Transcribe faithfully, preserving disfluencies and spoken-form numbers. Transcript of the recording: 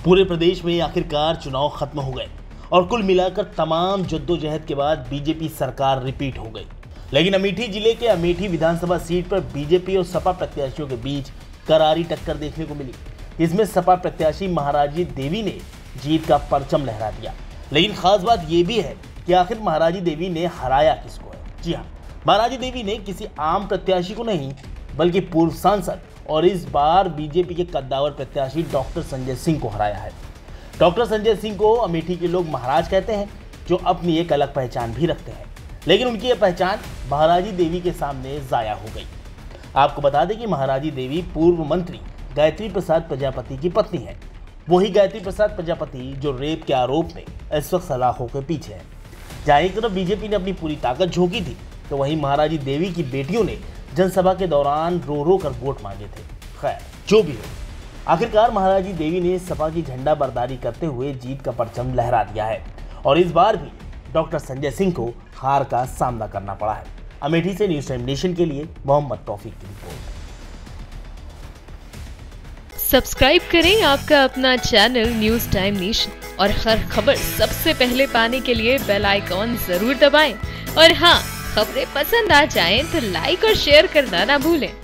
पूरे प्रदेश में आखिरकार चुनाव खत्म हो गए और कुल मिलाकर तमाम जद्दोजहद के बाद बीजेपी सरकार रिपीट हो गई। लेकिन अमेठी जिले के अमेठी विधानसभा सीट पर बीजेपी और सपा प्रत्याशियों के बीच करारी टक्कर देखने को मिली। इसमें सपा प्रत्याशी महाराजी देवी ने जीत का परचम लहरा दिया। लेकिन खास बात यह भी है कि आखिर महाराजी देवी ने हराया किसको है। जी हाँ, महाराजी देवी ने किसी आम प्रत्याशी को नहीं बल्कि पूर्व सांसद और इस बार बीजेपी के कद्दावर प्रत्याशी डॉक्टर संजय सिंह को हराया है। डॉक्टर संजय सिंह को अमेठी के लोग महाराज कहते हैं, जो अपनी एक अलग पहचान भी रखते हैं। लेकिन उनकी यह पहचान महाराजी देवी के सामने जाया हो गई। आपको बता दें कि महाराजी देवी पूर्व मंत्री गायत्री प्रसाद प्रजापति की पत्नी है। वही गायत्री प्रसाद प्रजापति जो रेप के आरोप में इस वक्त सलाखों के पीछे है। जहाँ एक तरफ बीजेपी ने अपनी पूरी ताकत झोंकी थी, तो वहीं महाराजी देवी की बेटियों ने जनसभा के दौरान रो रो कर वोट मांगे थे। खैर, जो भी हो, आखिरकार महाराजी देवी ने सपा की झंडा बरदारी करते हुए जीत का परचम लहरा दिया है और इस बार भी डॉक्टर संजय सिंह को हार का सामना करना पड़ा है। अमेठी से न्यूज़ टाइम नेशन के लिए मोहम्मद तौफीक की रिपोर्ट। सब्सक्राइब करें आपका अपना चैनल न्यूज़ टाइम नेशन और हर खबर सबसे पहले पाने के लिए बेल आइकॉन जरूर दबाएं। और हाँ, खबरें पसंद आ जाएं तो लाइक और शेयर करना ना भूलें।